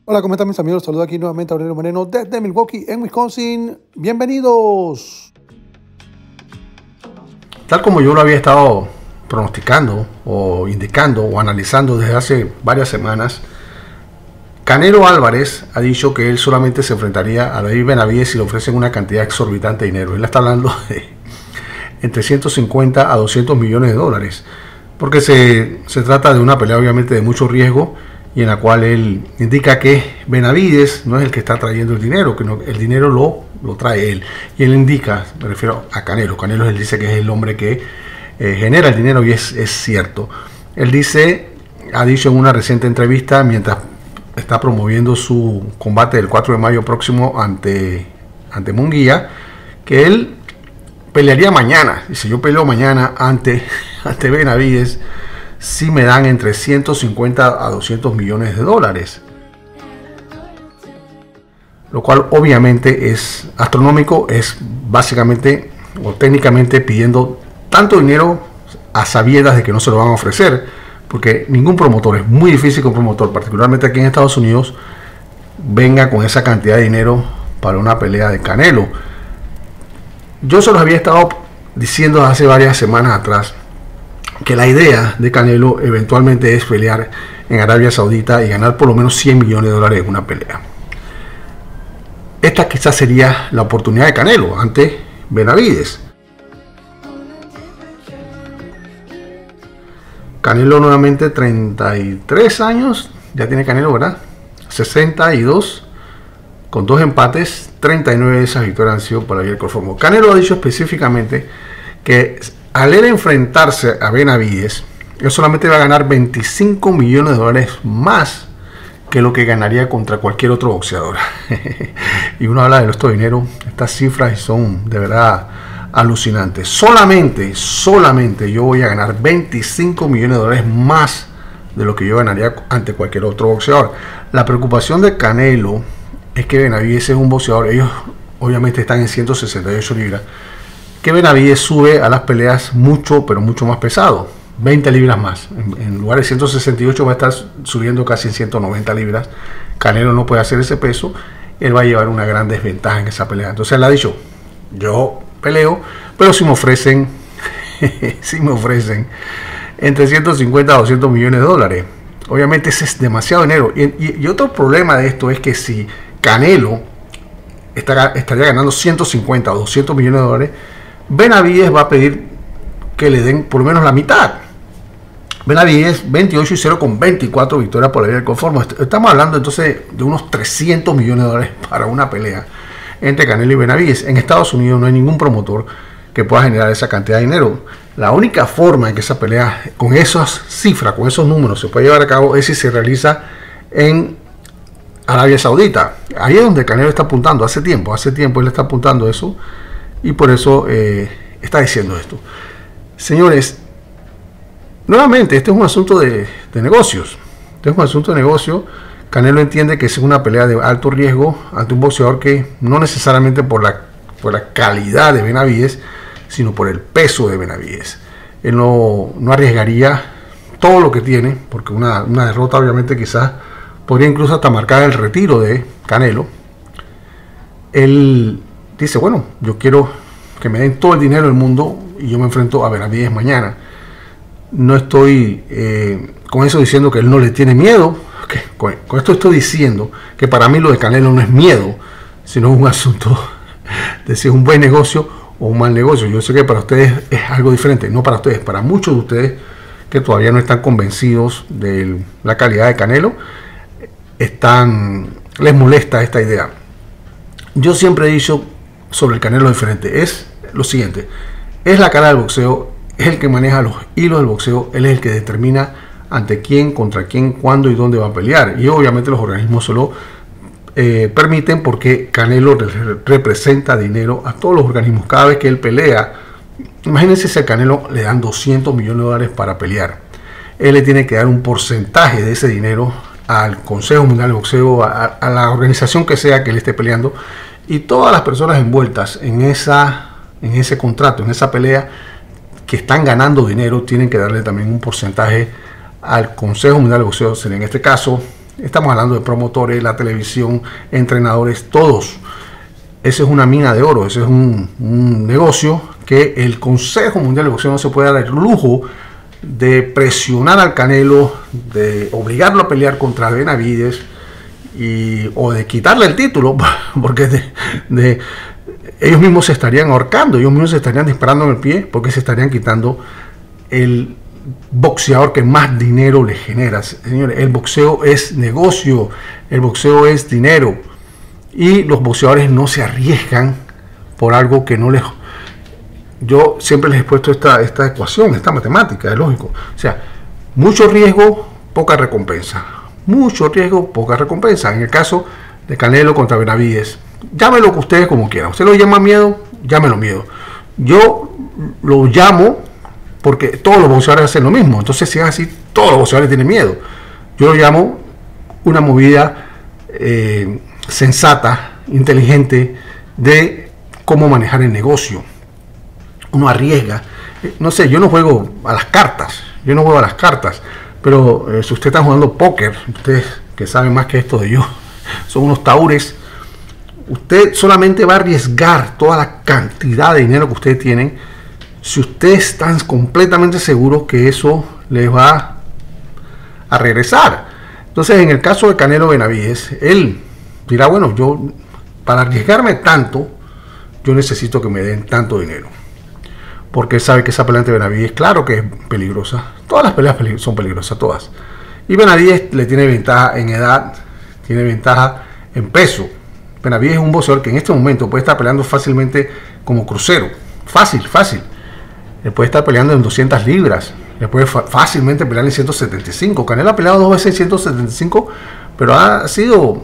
Hola, ¿cómo están mis amigos? Saludos aquí nuevamente a Aurelio Moreno desde Milwaukee, en Wisconsin. ¡Bienvenidos! Tal como yo lo había estado pronosticando o indicando o analizando desde hace varias semanas, Canelo Álvarez ha dicho que él solamente se enfrentaría a David Benavidez si le ofrecen una cantidad exorbitante de dinero. Él está hablando de entre 150 a 200 millones de dólares, porque se trata de una pelea obviamente de mucho riesgo, y en la cual él indica que Benavidez no es el que está trayendo el dinero, que no, el dinero lo trae él. Y él indica, me refiero a Canelo. Canelo, él dice que es el hombre que genera el dinero, y es cierto. Él dice, ha dicho en una reciente entrevista, mientras está promoviendo su combate del 4 de mayo próximo ante Munguía, que él pelearía mañana. Dice, yo peleo mañana ante Benavidez si me dan entre 150 a 200 millones de dólares. Lo cual obviamente es astronómico, es básicamente o técnicamente pidiendo tanto dinero a sabiendas de que no se lo van a ofrecer, porque ningún promotor, es muy difícil que un promotor, particularmente aquí en Estados Unidos, venga con esa cantidad de dinero para una pelea de Canelo. Yo se los había estado diciendo hace varias semanas atrás que la idea de Canelo eventualmente es pelear en Arabia Saudita y ganar por lo menos 100 millones de dólares en una pelea. Esta quizás sería la oportunidad de Canelo ante Benavidez. Canelo nuevamente 33 años, ya tiene Canelo, ¿verdad? 62, con 2 empates, 39 de esas victorias han sido para el Corformo. Canelo ha dicho específicamente que al él enfrentarse a Benavidez, él solamente va a ganar 25 millones de dólares más que lo que ganaría contra cualquier otro boxeador. Y uno habla de nuestro dinero, estas cifras son de verdad alucinantes. Solamente yo voy a ganar 25 millones de dólares más de lo que yo ganaría ante cualquier otro boxeador. La preocupación de Canelo es que Benavidez es un boxeador, ellos obviamente están en 168 libras, que Benavidez sube a las peleas mucho, pero mucho más pesado, 20 libras más. En lugar de 168 va a estar subiendo casi en 190 libras. Canelo no puede hacer ese peso, él va a llevar una gran desventaja en esa pelea. Entonces él ha dicho, yo peleo, pero si me ofrecen entre 150 a 200 millones de dólares, obviamente ese es demasiado dinero. Y otro problema de esto es que si Canelo estaría ganando 150 o 200 millones de dólares, Benavidez va a pedir que le den por lo menos la mitad. Benavidez 28-0 con 24 victorias por la vía del Conformo. Estamos hablando entonces de unos 300 millones de dólares para una pelea entre Canelo y Benavidez. En Estados Unidos no hay ningún promotor que pueda generar esa cantidad de dinero. La única forma en que esa pelea con esas cifras, con esos números se puede llevar a cabo es si se realiza en Arabia Saudita. Ahí es donde Canelo está apuntando hace tiempo él está apuntando eso, y por eso está diciendo esto. Señores, nuevamente, este es un asunto de negocios. Este es un asunto de negocio. Canelo entiende que es una pelea de alto riesgo ante un boxeador que no necesariamente por la calidad de Benavidez, sino por el peso de Benavidez. Él no arriesgaría todo lo que tiene, porque una derrota obviamente quizás podría incluso hasta marcar el retiro de Canelo. Él dice, bueno, yo quiero que me den todo el dinero del mundo y yo me enfrento a Benavidez mañana. No estoy con eso diciendo que él no le tiene miedo. Con esto estoy diciendo que para mí lo de Canelo no es miedo, sino un asunto de si es un buen negocio o un mal negocio. Yo sé que para ustedes es algo diferente, no para ustedes, para muchos de ustedes que todavía no están convencidos de la calidad de Canelo, les molesta esta idea. Yo siempre he dicho sobre el Canelo diferente, es lo siguiente: es la cara del boxeo, es el que maneja los hilos del boxeo, él es el que determina ante quién, contra quién, cuándo y dónde va a pelear, y obviamente los organismos solo permiten porque Canelo representa dinero a todos los organismos. Cada vez que él pelea, imagínense si a Canelo le dan 200 millones de dólares para pelear, él le tiene que dar un porcentaje de ese dinero al Consejo Mundial de Boxeo, a la organización que sea que él esté peleando, y todas las personas envueltas en ese contrato, en esa pelea, que están ganando dinero, tienen que darle también un porcentaje al Consejo Mundial de Boxeo. En este caso Estamos hablando de promotores, la televisión, entrenadores, todos. Ese es una mina de oro, ese es un negocio que el Consejo Mundial de Boxeo no se puede dar el lujo de presionar al Canelo, de obligarlo a pelear contra Benavidez o de quitarle el título, porque ellos mismos se estarían ahorcando, ellos mismos se estarían disparando en el pie, porque se estarían quitando el boxeador que más dinero le genera. Señores, el boxeo es negocio, el boxeo es dinero, y los boxeadores no se arriesgan por algo que no les... Yo siempre les he puesto esta ecuación, esta matemática, es lógico. O sea, mucho riesgo, poca recompensa. Mucho riesgo, poca recompensa. En el caso de Canelo contra Benavidez, llámelo que ustedes como quieran. Usted lo llama miedo, llámelo miedo. Yo lo llamo porque todos los boxeadores hacen lo mismo. Entonces, si es así, todos los boxeadores tienen miedo. Yo lo llamo una movida sensata, inteligente, de cómo manejar el negocio. Uno arriesga. No sé, yo no juego a las cartas. Pero si usted está jugando póker, ustedes que saben más que esto de yo, son unos taures. Usted solamente va a arriesgar toda la cantidad de dinero que ustedes tienen si ustedes están completamente seguros que eso les va a regresar. Entonces, en el caso de Canelo Benavidez, él dirá, bueno, yo para arriesgarme tanto, yo necesito que me den tanto dinero. Porque él sabe que esa pelea ante Benavidez, claro que es peligrosa. Todas las peleas son peligrosas, todas. Y Benavidez le tiene ventaja en edad, tiene ventaja en peso. Benavidez es un boxeador que en este momento puede estar peleando fácilmente como crucero. Fácil. Él puede estar peleando en 200 libras. Le puede fácilmente pelear en 175. Canelo ha peleado 2 veces en 175, pero ha subido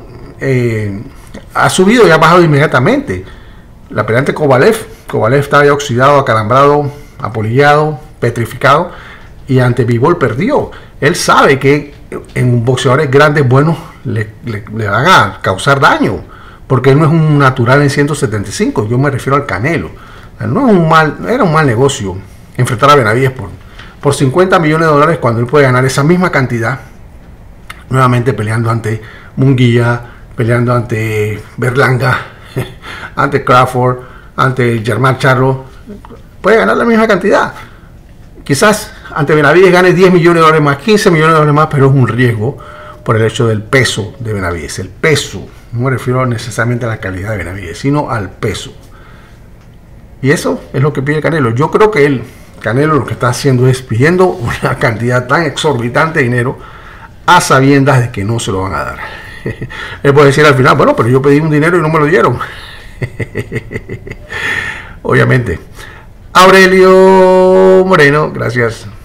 y ha bajado inmediatamente. La pelea ante Kovalev estaba ya oxidado, acalambrado, apolillado, petrificado, y ante Bivol perdió. Él sabe que en boxeadores grandes buenos le van a causar daño, porque él no es un natural en 175. Yo me refiero al Canelo. No es era un mal negocio enfrentar a Benavidez por 50 millones de dólares cuando él puede ganar esa misma cantidad nuevamente peleando ante Munguía, peleando ante Berlanga, ante Crawford, ante Germán Charlo. Puede ganar la misma cantidad. Quizás ante Benavidez gane 10 millones de dólares más, 15 millones de dólares más, pero es un riesgo por el hecho del peso de Benavidez. El peso, no me refiero necesariamente a la calidad de Benavidez, sino al peso. Y eso es lo que pide Canelo. Yo creo que Canelo lo que está haciendo es pidiendo una cantidad tan exorbitante de dinero a sabiendas de que no se lo van a dar. Él puede decir al final, bueno, pero yo pedí un dinero y no me lo dieron. Obviamente. Aurelio Moreno, gracias.